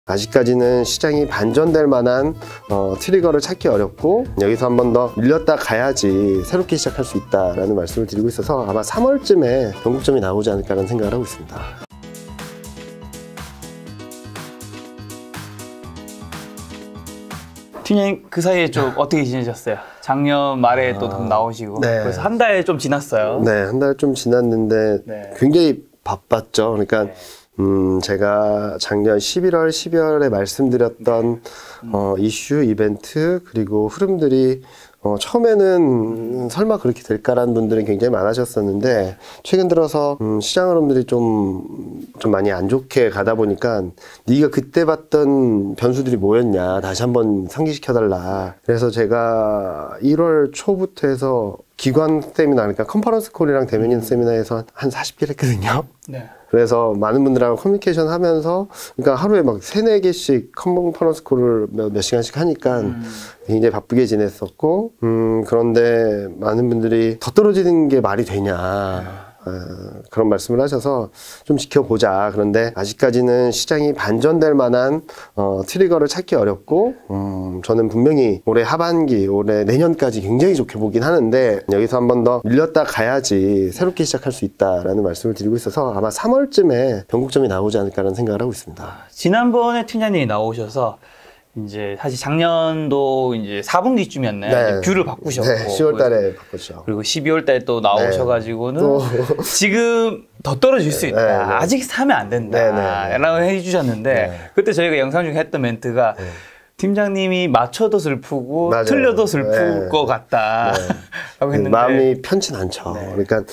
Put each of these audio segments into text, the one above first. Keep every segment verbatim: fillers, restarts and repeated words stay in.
아직까지는 시장이 반전될 만한 어, 트리거를 찾기 어렵고 여기서 한 번 더 밀렸다 가야지 새롭게 시작할 수 있다라는 말씀을 드리고 있어서 아마 삼월쯤에 변곡점이 나오지 않을까라는 생각을 하고 있습니다. 팀장님 그 사이에 좀 어떻게 지내셨어요? 작년 말에 아, 또 나오시고 네. 그래서 한 달 좀 지났어요. 네, 한 달 좀 지났는데 네. 굉장히 바빴죠. 그러니까 네. 음, 제가 작년 십일월, 십이월에 말씀드렸던 음. 어, 이슈, 이벤트 그리고 흐름들이 어, 처음에는 설마 그렇게 될까라는 분들이 굉장히 많으셨었는데 최근 들어서 음, 시장 흐름들이 좀, 좀 많이 안 좋게 가다 보니까 네가 그때 봤던 변수들이 뭐였냐 다시 한번 상기시켜달라. 그래서 제가 일월 초부터 해서 기관 세미나, 그러니까 컨퍼런스 콜이랑 대면인 세미나에서 한 사십 개를 했거든요. 네. 그래서 많은 분들하고 커뮤니케이션 하면서, 그러니까 하루에 막 세네 개씩 컨퍼런스 콜을 몇, 몇 시간씩 하니까 음. 굉장히 바쁘게 지냈었고, 음, 그런데 많은 분들이 더 떨어지는 게 말이 되냐. 어, 그런 말씀을 하셔서 좀 지켜보자. 그런데 아직까지는 시장이 반전될 만한 어, 트리거를 찾기 어렵고 음, 저는 분명히 올해 하반기, 올해 내년까지 굉장히 좋게 보긴 하는데 여기서 한 번 더 밀렸다 가야지 새롭게 시작할 수 있다라는 말씀을 드리고 있어서 아마 삼월쯤에 변곡점이 나오지 않을까라는 생각을 하고 있습니다. 지난번에 팀장님이 나오셔서 이제 사실 작년도 이제 사 분기쯤이었나요? 네. 이제 뷰를 바꾸셨고 네, 시월 달에 바꿨죠. 그리고 십이월 달에 또 나오셔가지고는 네. 지금 더 떨어질 수 있다. 네, 네. 아직 사면 안 된다. 네, 네, 네. 라고 해주셨는데 네. 그때 저희가 영상 중에 했던 멘트가 네. 팀장님이 맞춰도 슬프고 맞아요. 틀려도 슬플 네. 것 같다. 네. 라고 했는데 마음이 편치 않죠. 네. 그러니까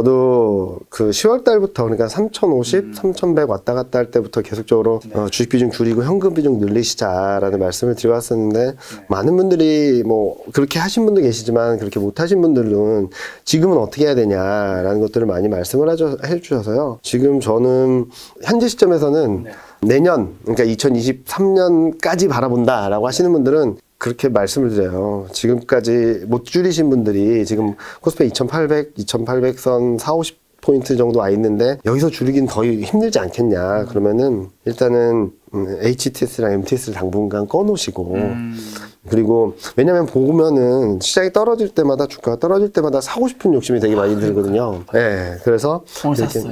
저도 그 시월 달부터 그러니까 삼천오십, 음. 삼천백 왔다 갔다 할 때부터 계속적으로 네. 어, 주식 비중 줄이고 현금 비중 늘리시자라는 네. 말씀을 드려왔었는데 네. 많은 분들이 뭐 그렇게 하신 분도 계시지만 그렇게 못 하신 분들은 지금은 어떻게 해야 되냐라는 것들을 많이 말씀을 하죠, 해주셔서요. 지금 저는 현재 시점에서는 네. 내년, 그러니까 이천이십삼 년까지 바라본다라고 하시는 분들은 그렇게 말씀을 드려요. 지금까지 못 줄이신 분들이 지금 코스피 이천팔백, 이천팔백 선 사오십 포인트 정도 와 있는데 여기서 줄이긴 더 힘들지 않겠냐. 그러면은 일단은 에이치티에스랑 엠티에스를 당분간 꺼놓으시고 음. 그리고 왜냐면 보면은 시장이 떨어질 때마다 주가가 떨어질 때마다 사고 싶은 욕심이 되게 많이 들거든요. 예. 네, 그래서 이렇게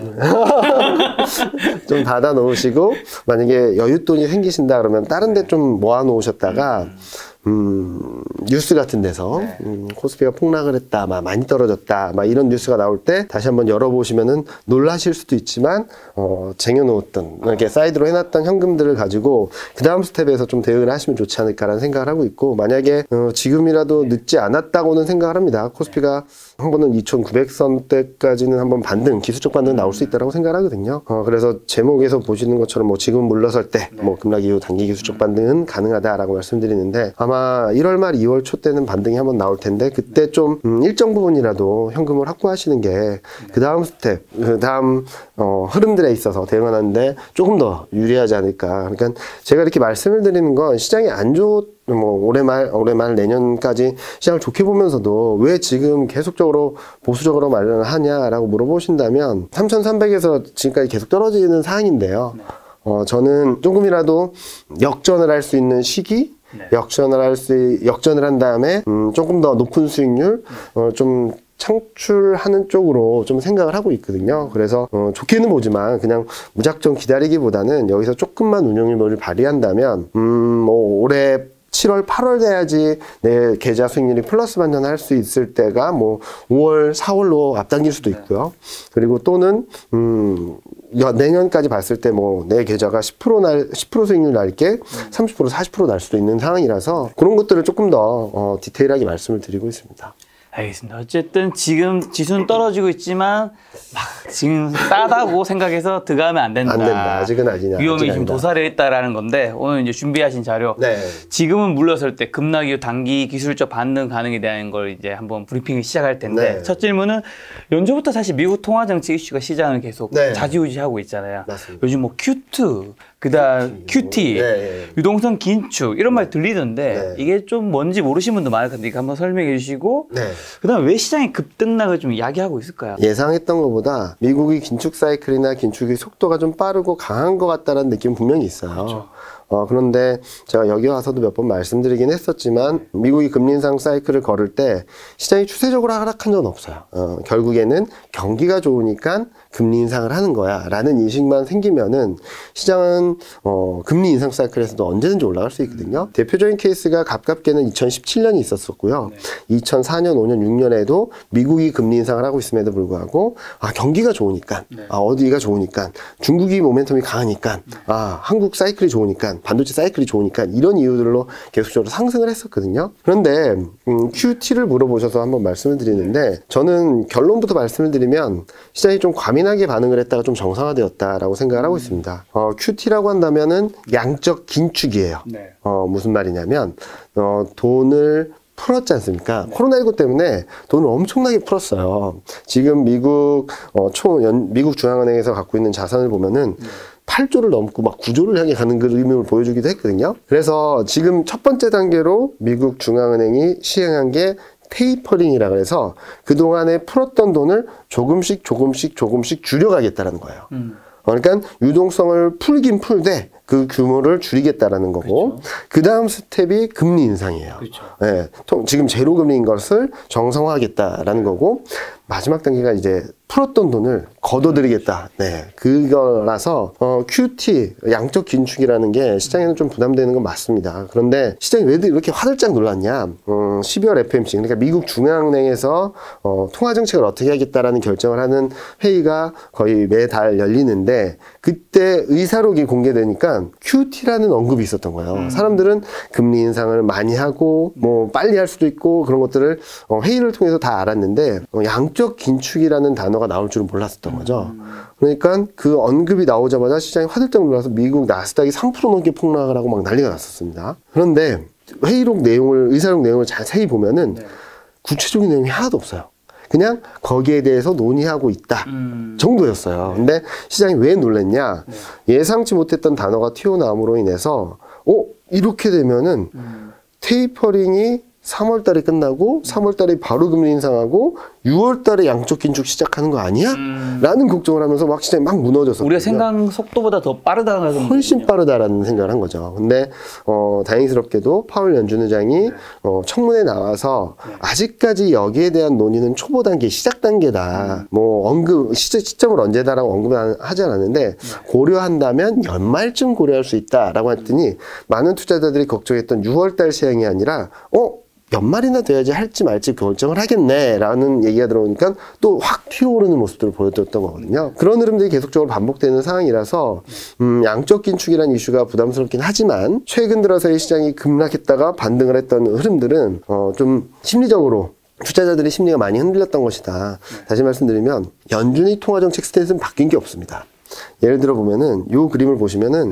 좀 닫아 놓으시고 만약에 여윳돈이 생기신다 그러면 다른 데 좀 모아 놓으셨다가 음, 뉴스 같은 데서 네. 음, 코스피가 폭락을 했다, 막 많이 떨어졌다, 막 이런 뉴스가 나올 때 다시 한번 열어보시면은 놀라실 수도 있지만 어, 쟁여놓았던 이렇게 사이드로 해놨던 현금들을 가지고 그 다음 스텝에서 좀 대응을 하시면 좋지 않을까라는 생각을 하고 있고 만약에 어, 지금이라도 늦지 않았다고는 생각을 합니다. 코스피가 한 번은 이천구백 선대까지는 한번 반등, 기술적 반등 나올 수 있다고 생각을 하거든요. 어, 그래서 제목에서 보시는 것처럼 뭐 지금 물러설 때, 뭐 급락 이후 단기 기술적 반등은 가능하다라고 말씀드리는데 아마 일월 말 이월 초 때는 반등이 한번 나올 텐데 그때 좀 음, 일정 부분이라도 현금을 확보하시는 게 그 다음 스텝, 그 다음 어, 흐름들에 있어서 대응하는데 조금 더 유리하지 않을까. 그러니까 제가 이렇게 말씀을 드리는 건 시장이 안 좋, 뭐 올해 말, 올해 말 내년까지 시장을 좋게 보면서도 왜 지금 계속적으로 보수적으로 마련을 하냐라고 물어보신다면 삼천삼백에서 지금까지 계속 떨어지는 상황인데요. 어, 저는 조금이라도 역전을 할 수 있는 시기, 네. 역전을 할 수, 역전을 한 다음에, 음, 조금 더 높은 수익률, 어, 좀 창출하는 쪽으로 좀 생각을 하고 있거든요. 그래서, 어, 좋게는 보지만 그냥 무작정 기다리기보다는 여기서 조금만 운용률을 발휘한다면, 음, 뭐, 올해 칠월, 팔월 돼야지 내 계좌 수익률이 플러스 반전할 수 있을 때가 뭐 오월, 사월로 앞당길 수도 있고요. 그리고 또는 음 내년까지 봤을 때 뭐 내 계좌가 십 퍼센트 날, 십 퍼센트 수익률 날 게 삼십 퍼센트, 사십 퍼센트 날 수도 있는 상황이라서 그런 것들을 조금 더 어, 디테일하게 말씀을 드리고 있습니다. 알겠습니다. 어쨌든 지금 지수는 떨어지고 있지만 막 지금 싸다고 생각해서 들어가면 안 된다. 안 된다. 아직은 아니냐. 위험이 아직 지금 도사리에 있다라는 건데 오늘 이제 준비하신 자료. 네. 지금은 물러설 때 급락 이후 단기 기술적 반등 가능에 대한 걸 이제 한번 브리핑을 시작할 텐데 네. 첫 질문은 연초부터 사실 미국 통화 정책 이슈가 시장을 계속 네. 좌지우지하고 있잖아요. 맞습니다. 요즘 뭐 큐투 그다음 큐티, 네, 네. 유동성 긴축 이런 말 들리던데 네. 이게 좀 뭔지 모르시는 분도 많을 텐데 이거 한번 설명해 주시고 네. 그다음 왜 시장이 급등락을 좀 이야기하고 있을까요? 예상했던 것보다 미국이 긴축 사이클이나 긴축의 속도가 좀 빠르고 강한 것 같다는 느낌은 분명히 있어요. 그렇죠. 어, 그런데 제가 여기 와서도 몇 번 말씀드리긴 했었지만 미국이 금리 인상 사이클을 걸을 때 시장이 추세적으로 하락한 적은 없어요. 어, 결국에는 경기가 좋으니까 금리 인상을 하는 거야 라는 인식만 생기면은 시장은 어, 금리 인상 사이클에서도 언제든지 올라갈 수 있거든요. 대표적인 케이스가 가깝게는 이천십칠 년이 있었었고요. 네. 이천사 년, 오 년, 육 년에도 미국이 금리 인상을 하고 있음에도 불구하고 아 경기가 좋으니까 네. 아 어디가 좋으니까 중국이 모멘텀이 강하니까 네. 아 한국 사이클이 좋으니까 반도체 사이클이 좋으니까 이런 이유들로 계속적으로 상승을 했었거든요. 그런데 음, 큐티를 물어보셔서 한번 말씀을 드리는데 저는 결론부터 말씀을 드리면 시장이 좀 과민하게 반응을 했다가 좀 정상화되었다라고 생각을 하고 있습니다. 어, 큐티라고 한다면은 양적 긴축이에요. 네. 어, 무슨 말이냐면 어, 돈을 풀었지 않습니까? 네. 코로나십구 때문에 돈을 엄청나게 풀었어요. 지금 미국 어, 총 연, 미국 중앙은행에서 갖고 있는 자산을 보면은 네. 팔 조를 넘고 막 구 조를 향해 가는 그림을 보여주기도 했거든요. 그래서 지금 첫 번째 단계로 미국 중앙은행이 시행한 게 테이퍼링이라 그래서 그동안에 풀었던 돈을 조금씩 조금씩 조금씩 줄여가겠다는 거예요. 음. 그러니까 유동성을 풀긴 풀되 그 규모를 줄이겠다라는 거고 그렇죠. 그 다음 스텝이 금리 인상이에요. 그렇죠. 네, 지금 제로 금리인 것을 정상화하겠다라는 거고 마지막 단계가 이제 풀었던 돈을 걷어들이겠다. 네, 그거라서 어, 큐티 양적 긴축이라는 게 시장에는 좀 부담되는 건 맞습니다. 그런데 시장이 왜 이렇게 화들짝 놀랐냐? 음, 십이월 에프오엠씨 그러니까 미국 중앙은행에서 어, 통화 정책을 어떻게 하겠다라는 결정을 하는 회의가 거의 매달 열리는데 그때 의사록이 공개되니까 큐티라는 언급이 있었던 거예요. 음. 사람들은 금리 인상을 많이 하고 뭐 빨리 할 수도 있고 그런 것들을 어, 회의를 통해서 다 알았는데 어, 양적 긴축이라는 단어가 나올 줄은 몰랐었던 거죠. 음. 그러니까 그 언급이 나오자마자 시장이 화들짝 놀라서 미국 나스닥이 삼 퍼센트 넘게 폭락을 하고 막 난리가 났었습니다. 그런데 회의록 내용을 의사록 내용을 자세히 보면은 네. 구체적인 내용이 하나도 없어요. 그냥 거기에 대해서 논의하고 있다 음. 정도였어요. 근데 시장이 왜 놀랐냐? 네. 예상치 못했던 단어가 튀어나옴으로 인해서 어? 이렇게 되면은 음. 테이퍼링이 삼월 달에 끝나고 삼월 달에 바로 금리 인상하고 유월 달에 양적 긴축 시작하는 거 아니야? 음. 라는 걱정을 하면서 막 시장이 막 무너졌었거든요. 우리가 생각 속도보다 더 빠르다는 훨씬 빠르다라는 생각을 한 거죠. 근데 어, 다행스럽게도 파월 연준 의장이 네. 어, 청문회에 나와서 네. 아직까지 여기에 대한 논의는 초보 단계, 시작 단계다. 음. 뭐 언급 시점, 시점을 언제다라고 언급은 하지 않았는데 네. 고려한다면 연말쯤 고려할 수 있다라고 했더니 음. 많은 투자자들이 걱정했던 유월 달 시행이 아니라 어? 연말이나 돼야지 할지 말지 결정을 하겠네 라는 얘기가 들어오니까 또 확 튀어오르는 모습들을 보여줬던 거거든요. 그런 흐름들이 계속적으로 반복되는 상황이라서 음, 양적 긴축이라는 이슈가 부담스럽긴 하지만 최근 들어서의 시장이 급락했다가 반등을 했던 흐름들은 어, 좀 심리적으로 투자자들의 심리가 많이 흔들렸던 것이다. 다시 말씀드리면 연준의 통화정책 스탠스는 바뀐 게 없습니다. 예를 들어 보면은 요 그림을 보시면은 네.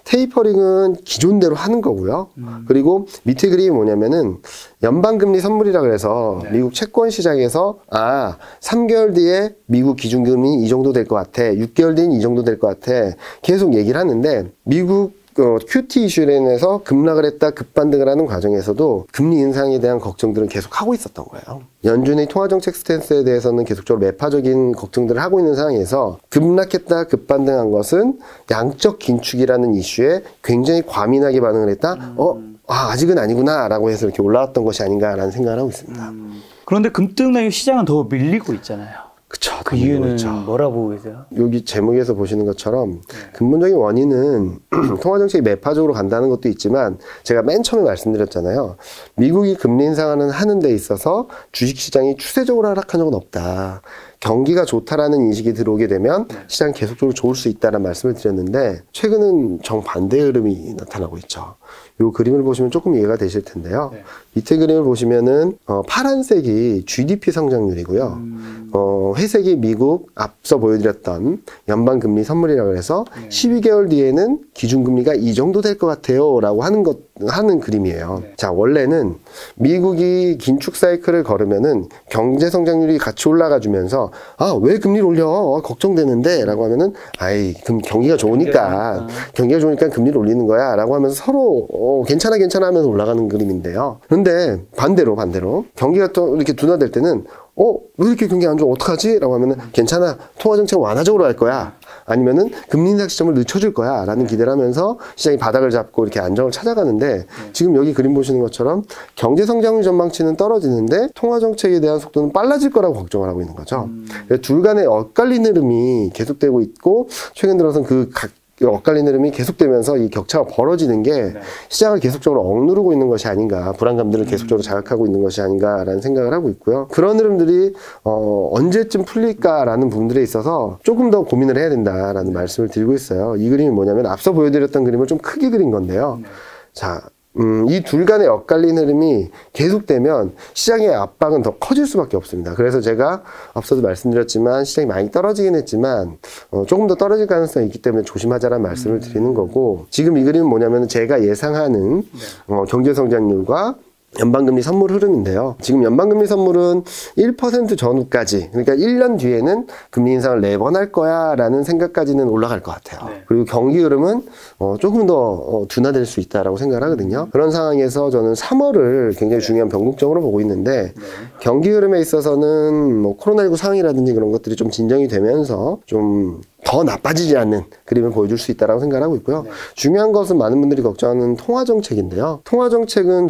테이퍼링은 기존대로 하는 거고요. 음. 그리고 밑에 그림이 뭐냐면은 연방금리 선물이라 그래서 네. 미국 채권 시장에서 아 삼 개월 뒤에 미국 기준금리 이 정도 될 것 같아. 육 개월 뒤엔 이 정도 될 것 같아. 계속 얘기를 하는데 미국 어, 큐티 이슈로 인해서 급락을 했다 급반등을 하는 과정에서도 금리 인상에 대한 걱정들은 계속 하고 있었던 거예요. 연준의 통화정책 스탠스에 대해서는 계속적으로 매파적인 걱정들을 하고 있는 상황에서 급락했다 급반등한 것은 양적 긴축이라는 이슈에 굉장히 과민하게 반응을 했다. 음. 어? 아, 아직은 아니구나 라고 해서 이렇게 올라왔던 것이 아닌가라는 생각을 하고 있습니다. 음. 그런데 급등락의 시장은 더 밀리고 있잖아요. 그쵸. 그 이유는 그렇죠. 뭐라고 보고 계세요? 여기 제목에서 보시는 것처럼 네. 근본적인 원인은 통화정책이 매파적으로 간다는 것도 있지만 제가 맨 처음에 말씀드렸잖아요. 미국이 금리 인상을 하는 데 있어서 주식시장이 추세적으로 하락한 적은 없다. 경기가 좋다라는 인식이 들어오게 되면 시장이 계속적으로 좋을 수 있다는 말씀을 드렸는데 최근은 정반대의 흐름이 나타나고 있죠. 이 그림을 보시면 조금 이해가 되실 텐데요. 네. 밑에 그림을 보시면은 어, 파란색이 지디피 성장률이고요. 음. 어, 회색이 미국 앞서 보여드렸던 연방금리 선물이라고 해서 네. 십이 개월 뒤에는 기준금리가 이 정도 될 것 같아요 라고 하는 것 하는 그림이에요. 네. 자, 원래는 미국이 긴축 사이클을 걸으면은 경제 성장률이 같이 올라가 주면서 아, 왜 금리를 올려? 어, 걱정되는데 라고 하면은 아이, 금, 경기가 좋으니까 경기가 좋으니까 금리를 올리는 거야 라고 하면서 서로 어, 괜찮아 괜찮아 하면서 올라가는 그림인데요. 그런데 반대로 반대로 경기가 또 이렇게 둔화될 때는 어? 왜 이렇게 경기 안 좋아? 어떡하지? 라고 하면은 괜찮아. 통화정책 완화적으로 할 거야. 아니면은 금리 인상 시점을 늦춰줄 거야 라는 기대를 하면서 시장이 바닥을 잡고 이렇게 안정을 찾아가는데 지금 여기 그림 보시는 것처럼 경제 성장률 전망치는 떨어지는데 통화 정책에 대한 속도는 빨라질 거라고 걱정을 하고 있는 거죠. 음. 둘 간의 엇갈린 흐름이 계속되고 있고 최근 들어서는 그 각 엇갈린 흐름이 계속되면서 이 격차가 벌어지는 게 네. 시장을 계속적으로 억누르고 있는 것이 아닌가, 불안감들을 계속적으로 자극하고 있는 것이 아닌가라는 생각을 하고 있고요. 그런 흐름들이 어, 언제쯤 풀릴까라는 부분들에 있어서 조금 더 고민을 해야 된다라는 말씀을 드리고 있어요. 이 그림이 뭐냐면 앞서 보여드렸던 그림을 좀 크게 그린 건데요. 네. 자, 음, 이 둘 간의 엇갈린 흐름이 계속되면 시장의 압박은 더 커질 수밖에 없습니다. 그래서 제가 앞서도 말씀드렸지만 시장이 많이 떨어지긴 했지만 어, 조금 더 떨어질 가능성이 있기 때문에 조심하자라는 말씀을 드리는 거고 지금 이 그림은 뭐냐면 제가 예상하는 어, 경제성장률과 연방금리 선물 흐름인데요. 지금 연방금리 선물은 일 퍼센트 전후까지, 그러니까 일 년 뒤에는 금리 인상을 네 번 할 거야 라는 생각까지는 올라갈 것 같아요. 네. 그리고 경기 흐름은 어, 조금 더 어, 둔화될 수 있다라고 생각을 하거든요. 그런 상황에서 저는 삼월을 굉장히 중요한 변곡점으로 보고 있는데 네. 경기 흐름에 있어서는 뭐 코로나십구 상황이라든지 그런 것들이 좀 진정이 되면서 좀 더 나빠지지 않는 그림을 보여줄 수 있다고 생각하고 있고요. 네. 중요한 것은 많은 분들이 걱정하는 통화정책인데요. 통화정책은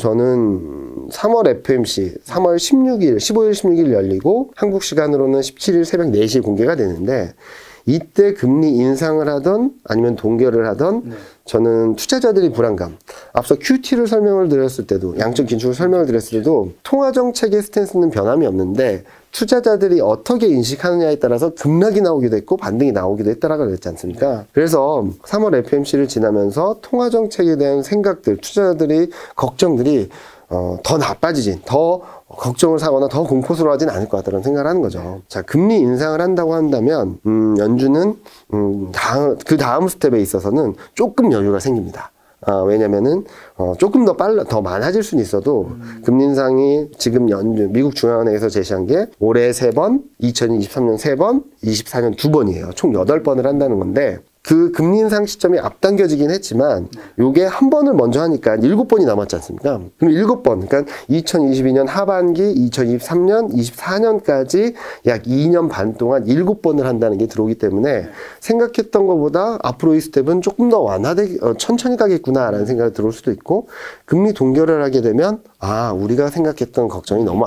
저는 삼월 에프오엠씨, 삼월 십육일, 십오일, 십육일 열리고 한국 시간으로는 십칠일 새벽 네 시에 공개가 되는데 이때 금리 인상을 하던 아니면 동결을 하던 네. 저는 투자자들이 불안감. 앞서 큐티를 설명을 드렸을 때도 양적 긴축을 설명을 드렸을 때도 통화정책의 스탠스는 변함이 없는데 투자자들이 어떻게 인식하느냐에 따라서 급락이 나오기도 했고 반등이 나오기도 했다라고 그랬지 않습니까? 그래서 삼월 에프오엠씨를 지나면서 통화정책에 대한 생각들, 투자자들이 걱정들이 어, 더 나빠지진, 더 걱정을 사거나 더 공포스러워하진 않을 것 같다는 생각을 하는 거죠. 자, 금리 인상을 한다고 한다면 음, 연준은 음, 다음, 그 다음 스텝에 있어서는 조금 여유가 생깁니다. 아, 왜냐면은, 어, 조금 더 빨라, 더 많아질 수는 있어도, 음. 금리 인상이 지금 연준, 미국 중앙은행에서 제시한 게 올해 세 번, 이천이십삼년 세 번, 이십사년 두 번이에요. 총 여덟 번을 한다는 건데, 그 금리 인상 시점이 앞당겨지긴 했지만 요게 한 번을 먼저 하니까 일곱 번이 남았지 않습니까? 그럼 일곱 번, 그러니까 이천이십이년 하반기, 이천이십삼년, 이십사년까지 약 이 년 반 동안 일곱 번을 한다는 게 들어오기 때문에 생각했던 것보다 앞으로의 스텝은 조금 더 완화되, 어, 천천히 가겠구나라는 생각이 들어올 수도 있고 금리 동결을 하게 되면 아, 우리가 생각했던 걱정이 너무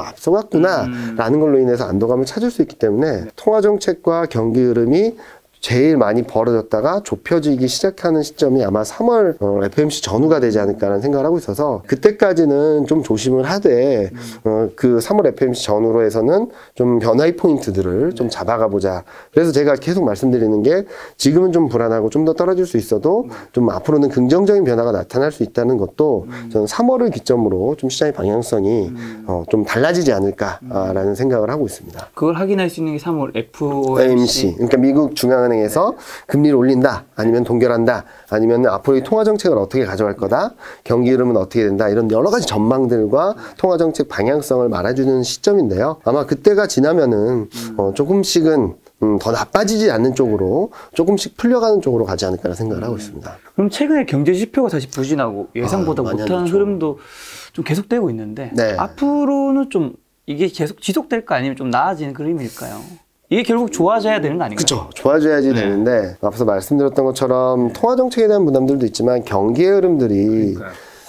앞서갔구나라는 걸로 인해서 안도감을 찾을 수 있기 때문에 통화정책과 경기 흐름이 제일 많이 벌어졌다가 좁혀지기 시작하는 시점이 아마 삼월 어, 에프오엠씨 전후가 되지 않을까라는 생각을 하고 있어서 그때까지는 좀 조심을 하되 어, 그 삼월 에프오엠씨 전후로 해서는 좀 변화의 포인트들을 좀 잡아가 보자. 그래서 제가 계속 말씀드리는 게 지금은 좀 불안하고 좀 더 떨어질 수 있어도 좀 앞으로는 긍정적인 변화가 나타날 수 있다는 것도 저는 삼월을 기점으로 좀 시장의 방향성이 어, 좀 달라지지 않을까라는 생각을 하고 있습니다. 그걸 확인할 수 있는 게 삼월 에프오엠씨. 그러니까 미국 중앙은행 에서 네. 금리를 올린다 아니면 동결한다 아니면 앞으로의 통화정책을 어떻게 가져갈 거다 경기 흐름은 어떻게 된다 이런 여러 가지 전망들과 통화정책 방향성을 말해주는 시점인데요. 아마 그때가 지나면은 음. 어, 조금씩은 음, 더 나빠지지 않는 쪽으로 조금씩 풀려가는 쪽으로 가지 않을까라는 생각을 음. 하고 있습니다. 그럼 최근에 경제지표가 다시 부진하고 예상보다 아, 못하는 흐름도 좀 계속되고 있는데 네. 앞으로는 좀 이게 계속 지속될까 아니면 좀 나아지는 그림일까요? 이게 결국 좋아져야 되는 거 아닌가요? 그렇죠. 좋아져야지 네. 되는데 앞서 말씀드렸던 것처럼 통화정책에 대한 부담들도 있지만 경기의 흐름들이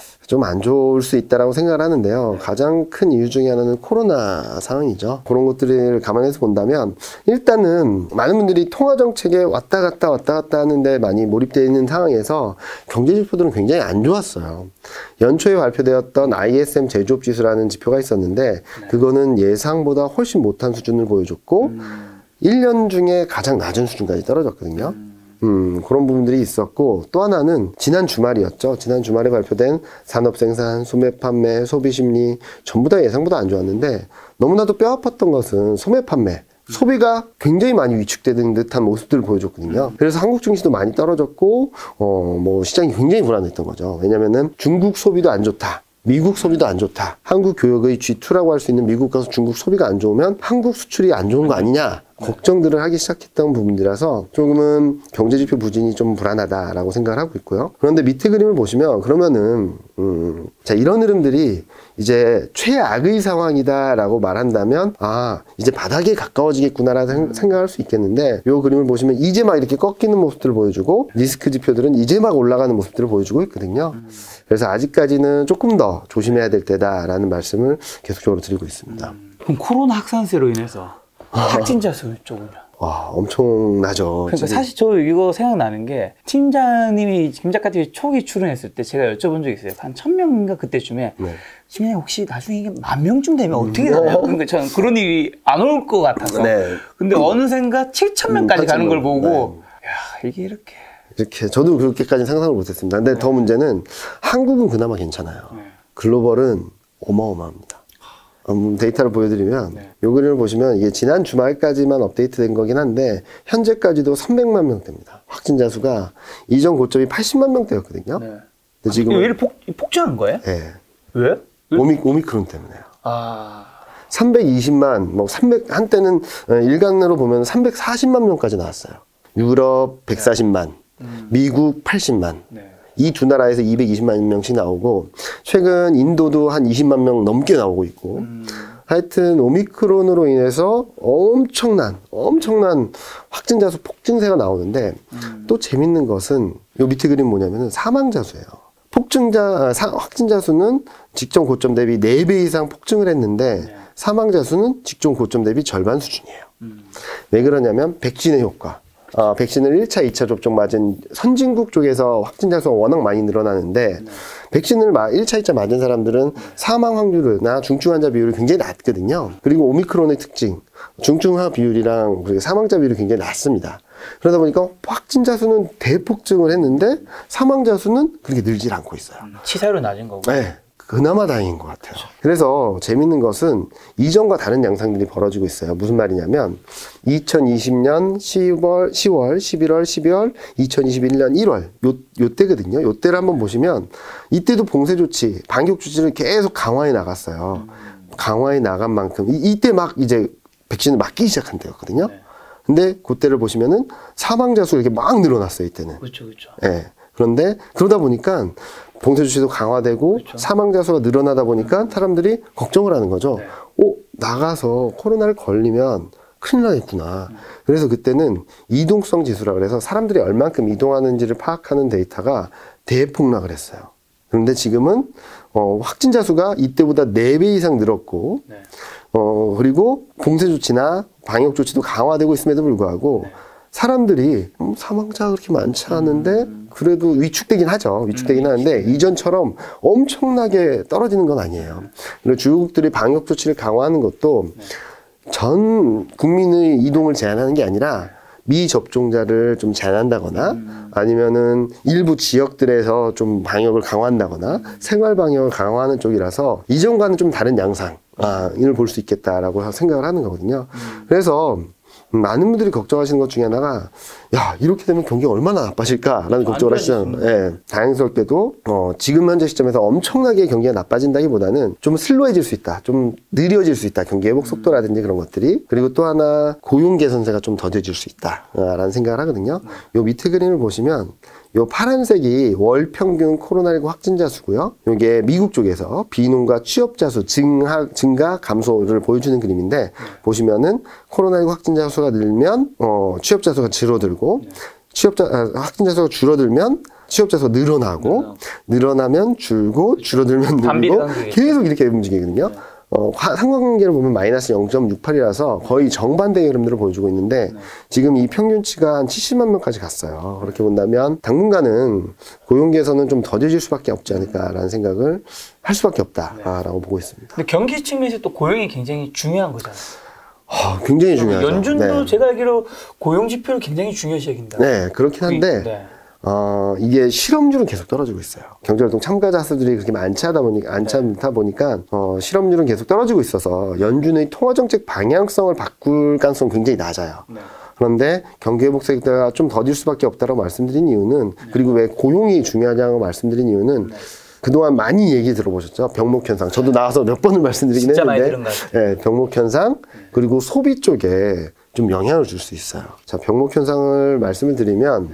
좀 안 좋을 수 있다라고 생각을 하는데요. 네. 가장 큰 이유 중에 하나는 코로나 상황이죠. 그런 것들을 감안해서 본다면 일단은 많은 분들이 통화정책에 왔다 갔다 왔다 갔다 하는데 많이 몰입되어 있는 상황에서 경제지표들은 굉장히 안 좋았어요. 연초에 발표되었던 아이에스엠 제조업 지수라는 지표가 있었는데 네. 그거는 예상보다 훨씬 못한 수준을 보여줬고 음. 일 년 중에 가장 낮은 수준까지 떨어졌거든요. 음. 음, 그런 부분들이 있었고 또 하나는 지난 주말이었죠. 지난 주말에 발표된 산업생산, 소매 판매, 소비심리 전부 다 예상보다 안 좋았는데 너무나도 뼈 아팠던 것은 소매 판매 소비가 굉장히 많이 위축되는 듯한 모습들을 보여줬거든요. 그래서 한국 증시도 많이 떨어졌고 어, 뭐 시장이 굉장히 불안했던 거죠. 왜냐면은 중국 소비도 안 좋다. 미국 소비도 안 좋다. 한국 교역의 지 투라고 할 수 있는 미국 가서 중국 소비가 안 좋으면 한국 수출이 안 좋은 거 아니냐. 걱정들을 하기 시작했던 부분이라서 조금은 경제지표 부진이 좀 불안하다라고 생각을 하고 있고요. 그런데 밑에 그림을 보시면 그러면은 음, 자 이런 흐름들이 이제 최악의 상황이다라고 말한다면 아 이제 바닥에 가까워지겠구나라는 생각할 수 있겠는데 이 그림을 보시면 이제 막 이렇게 꺾이는 모습들을 보여주고 리스크 지표들은 이제 막 올라가는 모습들을 보여주고 있거든요. 그래서 아직까지는 조금 더 조심해야 될 때다라는 말씀을 계속적으로 드리고 있습니다. 음. 그럼 코로나 확산세로 인해서 확진자 수 쪽은요? 와 엄청나죠. 그러니까 지금. 사실 저 이거 생각나는 게 팀장님이 김 작가님이 초기 출연했을 때 제가 여쭤본 적이 있어요. 한 천 명인가 그때쯤에 네. 팀장님 혹시 나중에 이게 만 명쯤 되면 음. 어떻게 되나요? 그러니까 저는 그런 일이 안 올 것 같아서. 네. 근데 음. 어느샌가 칠천 명까지 음, 가는 걸 보고 네. 야 이게 이렇게 이렇게 저도 그렇게까지 상상을 못했습니다. 근데 네. 더 문제는 한국은 그나마 괜찮아요. 네. 글로벌은 어마어마합니다. 음, 데이터를 보여드리면 네. 요 그림을 보시면 이게 지난 주말까지만 업데이트된 거긴 한데 현재까지도 삼백만 명대입니다. 확진자 수가 이전 고점이 팔십만 명대였거든요. 네. 근데 지금 왜 이렇게 폭, 폭증한 거예요? 네. 왜? 오미, 오미크론 때문에요. 아. 삼백이십만, 뭐 삼백 한때는 일간으로 보면 삼백사십만 명까지 나왔어요. 유럽 백사십만, 네. 음. 미국 팔십만. 네. 이 두 나라에서 이백이십만 명씩 나오고 최근 인도도 한 이십만 명 넘게 나오고 있고 음. 하여튼 오미크론으로 인해서 엄청난 엄청난 확진자 수 폭증세가 나오는데 음. 또 재밌는 것은 요 밑에 그림 뭐냐면은 사망자 수예요. 폭증자 사, 확진자 수는 직전 고점 대비 네 배 이상 폭증을 했는데 네. 사망자 수는 직전 고점 대비 절반 수준이에요. 음. 왜 그러냐면 백신의 효과. 어, 백신을 일 차, 이 차 접종 맞은 선진국 쪽에서 확진자 수가 워낙 많이 늘어나는데 네. 백신을 일 차, 이 차 맞은 사람들은 네. 사망 확률이나 중증 환자 비율이 굉장히 낮거든요. 그리고 오미크론의 특징, 중증화 비율이랑 사망자 비율이 굉장히 낮습니다. 그러다 보니까 확진자 수는 대폭증을 했는데 사망자 수는 그렇게 늘질 않고 있어요. 치사율은 낮은 거고. 네. 그나마 다행인 것 같아요. 그래서 재밌는 것은 이전과 다른 양상들이 벌어지고 있어요. 무슨 말이냐면 이천이십 년 시월, 시월, 십일월, 십이월, 이천이십일 년 일월 요, 요 때거든요. 요 때를 한번 보시면 이때도 봉쇄 조치, 방역 조치를 계속 강화해 나갔어요. 강화해 나간 만큼 이, 이때 막 이제 백신을 맞기 시작한 때였거든요. 근데 그때를 보시면은 사망자 수가 이렇게 막 늘어났어요. 이때는. 그렇죠, 그렇죠. 예. 그런데 그러다 보니까 봉쇄 조치도 강화되고 그렇죠. 사망자 수가 늘어나다 보니까 음. 사람들이 걱정을 하는 거죠. 네. 어, 나가서 코로나를 걸리면 큰일 나겠구나. 음. 그래서 그때는 이동성 지수라 그래서 사람들이 얼만큼 이동하는지를 파악하는 데이터가 대폭락을 했어요. 그런데 지금은 어, 확진자 수가 이때보다 네 배 이상 늘었고 네. 어, 그리고 봉쇄 조치나 방역 조치도 강화되고 있음에도 불구하고 네. 사람들이 음, 사망자가 그렇게 많지 않은데 음. 그래도 위축되긴 하죠. 위축되긴 음. 하는데 이전처럼 엄청나게 떨어지는 건 아니에요. 그리고 주요국들이 방역 조치를 강화하는 것도 네. 전 국민의 이동을 제한하는 게 아니라 미접종자를 좀 제한한다거나 음. 아니면은 일부 지역들에서 좀 방역을 강화한다거나 음. 생활 방역을 강화하는 쪽이라서 이전과는 좀 다른 양상을 볼 수 있겠다라고 생각을 하는 거거든요. 음. 그래서 많은 분들이 걱정하시는 것 중에 하나가 야 이렇게 되면 경기가 얼마나 나빠질까라는 걱정을 하시잖아요. 예, 다행스럽게도 어, 지금 현재 시점에서 엄청나게 경기가 나빠진다기보다는 좀 슬로해질 수 있다, 좀 느려질 수 있다, 경기 회복 속도라든지 그런 것들이. 그리고 또 하나 고용 개선세가 좀 더뎌질 수 있다라는 생각을 하거든요. 요 밑에 그림을 보시면 요 파란색이 월 평균 코로나십구 확진자 수고요. 요게 미국 쪽에서 비농가 취업자 수 증하, 증가 감소를 보여주는 그림인데 네. 보시면은 코로나십구 확진자 수가 늘면 어, 취업자 수가 줄어들고 네. 취업자 아, 확진자 수가 줄어들면 취업자 수가 늘어나고 네. 늘어나면 줄고 줄어들면 늘고 계속 이렇게 움직이거든요. 네. 어, 상관관계를 보면 마이너스 영 점 육팔이라서 거의 정반대의 흐름들을 보여주고 있는데 네. 지금 이 평균치가 한 칠십만 명까지 갔어요. 그렇게 본다면 당분간은 고용 개선은 좀 더뎌질 수밖에 없지 않을까라는 생각을 할 수밖에 없다라고 네. 보고 있습니다. 근데 경기 측면에서 또 고용이 굉장히 중요한 거잖아요. 어, 굉장히 중요하죠. 연준도 네. 제가 알기로 고용 지표를 굉장히 중요시 여긴다. 네, 그렇긴 한데 네. 어, 이게 실업률은 계속 떨어지고 있어요. 경제활동 참가자 수들이 그렇게 많지 하다 보니까, 많지 않다 보니까, 어, 실업률은 계속 떨어지고 있어서 연준의 통화정책 방향성을 바꿀 가능성은 굉장히 낮아요. 네. 그런데 경기회복 세대가 좀 더딜 수밖에 없다고 말씀드린 이유는, 네. 그리고 왜 고용이 중요하냐고 말씀드린 이유는, 네. 그동안 많이 얘기 들어보셨죠? 병목 현상. 저도 나와서 몇 번을 말씀드리긴 진짜 했는데. 많이 들은 것 같아요. 네, 병목 현상 그리고 소비 쪽에 좀 영향을 줄 수 있어요. 자, 병목 현상을 말씀을 드리면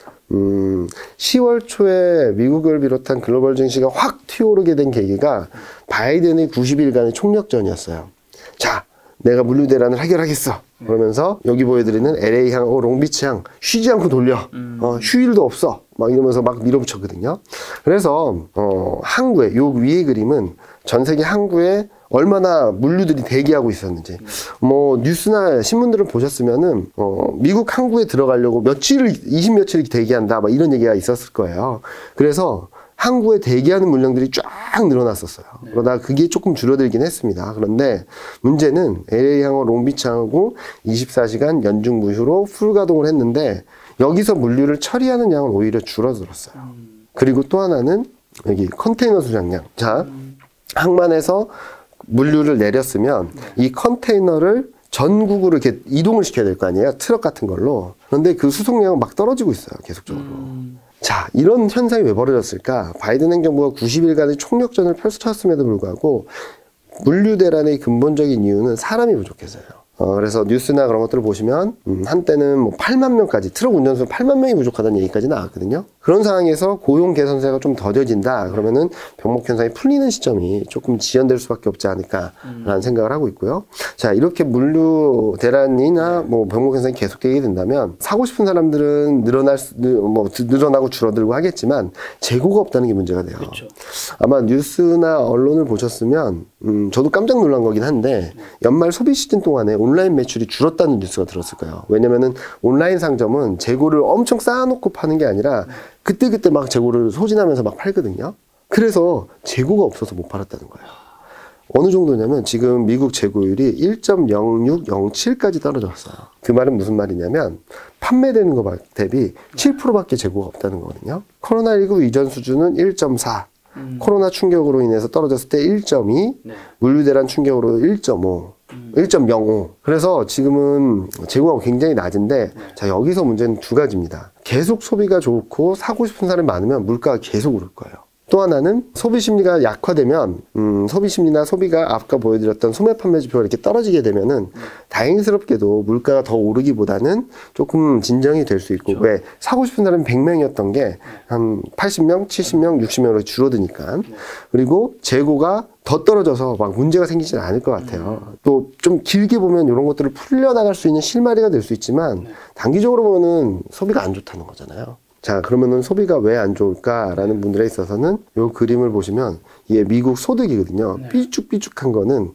음, 시월 초에 미국을 비롯한 글로벌 증시가 확 튀어오르게 된 계기가 바이든의 구십 일간의 총력전이었어요. 자, 내가 물류 대란을 해결하겠어. 그러면서 여기 보여드리는 엘에이항, 롱비치항 쉬지 않고 돌려. 어, 휴일도 없어. 막 이러면서 막 밀어붙였거든요. 그래서 어, 항구에 요 위의 그림은 전 세계 항구에 얼마나 물류들이 대기하고 있었는지. 뭐 뉴스나 신문들을 보셨으면은 어, 미국 항구에 들어가려고 며칠을 이십 며칠을 대기한다. 막 이런 얘기가 있었을 거예요. 그래서 항구에 대기하는 물량들이 쫙 늘어났었어요. 그러다 그게 조금 줄어들긴 했습니다. 그런데 문제는 엘에이항하고 롱비치항하고 이십사 시간 연중 무휴로 풀가동을 했는데 여기서 물류를 처리하는 양은 오히려 줄어들었어요. 그리고 또 하나는 여기 컨테이너 수량량. 자, 항만에서 물류를 내렸으면 이 컨테이너를 전국으로 이렇게 이동을 시켜야 될 거 아니에요? 트럭 같은 걸로. 그런데 그 수송량은 막 떨어지고 있어요. 계속적으로. 음. 자, 이런 현상이 왜 벌어졌을까? 바이든 행정부가 구십 일간의 총력전을 펼쳤음에도 불구하고 물류 대란의 근본적인 이유는 사람이 부족해서요. 어, 그래서 뉴스나 그런 것들을 보시면 음, 한때는 뭐 팔만 명까지 트럭 운전수 팔만 명이 부족하다는 얘기까지 나왔거든요. 그런 상황에서 고용 개선세가 좀 더뎌진다 그러면은 병목 현상이 풀리는 시점이 조금 지연될 수밖에 없지 않을까라는 음. 생각을 하고 있고요. 자, 이렇게 물류 대란이나 뭐 병목 현상이 계속되게 된다면 사고 싶은 사람들은 늘어날 수, 뭐 늘어나고 줄어들고 하겠지만 재고가 없다는 게 문제가 돼요. 그렇죠. 아마 뉴스나 언론을 보셨으면 음, 저도 깜짝 놀란 거긴 한데 연말 소비 시즌 동안에 온라인 매출이 줄었다는 뉴스가 들었을 거예요. 왜냐면은 온라인 상점은 재고를 엄청 쌓아놓고 파는 게 아니라 그때그때 막 재고를 소진하면서 막 팔거든요. 그래서 재고가 없어서 못 팔았다는 거예요. 어느 정도냐면 지금 미국 재고율이 일 점 영육 영칠까지 떨어졌어요. 그 말은 무슨 말이냐면 판매되는 거 대비 칠 퍼센트밖에 재고가 없다는 거거든요. 코로나십구 이전 수준은 일 점 사. 음. 코로나 충격으로 인해서 떨어졌을 때 일 점 이, 네. 물류대란 충격으로 일 점 오, 음. 일 점 영오. 그래서 지금은 재고가 굉장히 낮은데, 네. 자, 여기서 문제는 두 가지입니다. 계속 소비가 좋고 사고 싶은 사람이 많으면 물가가 계속 오를 거예요. 또 하나는 소비 심리가 약화되면 음, 소비 심리나 소비가 아까 보여드렸던 소매 판매 지표가 이렇게 떨어지게 되면은 음. 다행스럽게도 물가가 더 오르기보다는 조금 진정이 될 수 있고, 그렇죠. 왜 사고 싶은 사람이 백 명이었던 게 한 팔십 명, 칠십 명, 육십 명으로 줄어드니까. 네. 그리고 재고가 더 떨어져서 막 문제가 생기지는 않을 것 같아요. 음. 또 좀 길게 보면 이런 것들을 풀려나갈 수 있는 실마리가 될 수 있지만, 네. 단기적으로 보면은 소비가 안 좋다는 거잖아요. 자, 그러면은 소비가 왜 안 좋을까라는 분들에 있어서는 이 그림을 보시면 이게 미국 소득이거든요. 네. 삐쭉삐쭉한 거는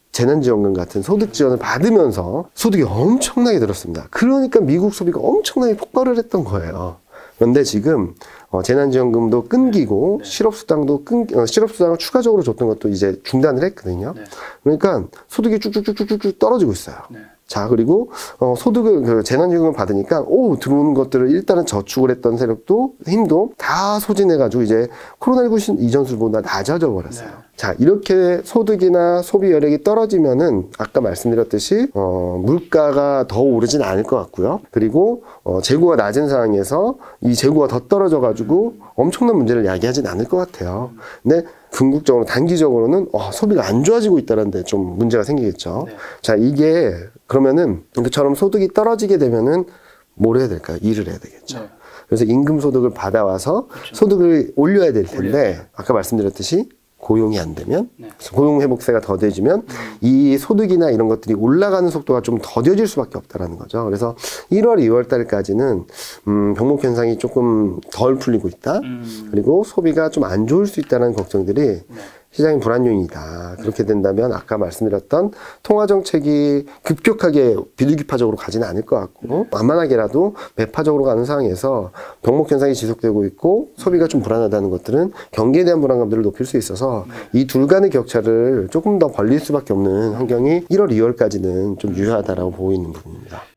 재난지원금 같은 소득 지원을 받으면서 소득이 엄청나게 늘었습니다. 그러니까 미국 소비가 엄청나게 폭발을 했던 거예요. 그런데 지금 어, 재난지원금도 끊기고 네. 실업수당도 끊, 어, 실업수당을 추가적으로 줬던 것도 이제 중단을 했거든요. 네. 그러니까 소득이 쭉쭉쭉쭉쭉 떨어지고 있어요. 네. 자, 그리고 어, 소득을 그 재난지원금을 받으니까 오 들어오는 것들을 일단은 저축을 했던 세력도 힘도 다 소진해가지고 이제 코로나십구 이전 수보다 낮아져 버렸어요. 네. 자, 이렇게 소득이나 소비 여력이 떨어지면은 아까 말씀드렸듯이 어, 물가가 더 오르진 않을 것 같고요. 그리고 어, 재고가 낮은 상황에서 이 재고가 더 떨어져가지고 엄청난 문제를 야기하진 않을 것 같아요. 근데 궁극적으로 단기적으로는 어, 소비가 안 좋아지고 있다는 데 좀 문제가 생기겠죠. 네. 자, 이게 그러면은 그처럼 소득이 떨어지게 되면은 뭘 해야 될까요? 일을 해야 되겠죠. 네. 그래서 임금 소득을 받아와서 그렇죠. 소득을 올려야 될 텐데 올려야 아까 말씀드렸듯이 고용이 안 되면 네. 고용 회복세가 더뎌지면 음. 이 소득이나 이런 것들이 올라가는 속도가 좀 더뎌질 수밖에 없다라는 거죠. 그래서 일월, 이월 달까지는 음, 병목 현상이 조금 덜 풀리고 있다. 음. 그리고 소비가 좀 안 좋을 수 있다는 걱정들이 네. 시장의 불안 요인이다. 그렇게 된다면 아까 말씀드렸던 통화 정책이 급격하게 비둘기파적으로 가지는 않을 것 같고 만만하게라도 매파적으로 가는 상황에서 병목 현상이 지속되고 있고 소비가 좀 불안하다는 것들은 경기에 대한 불안감들을 높일 수 있어서 이 둘 간의 격차를 조금 더 벌릴 수밖에 없는 환경이 일월, 이월까지는 좀 유효하다라고 보고 있는 부분입니다.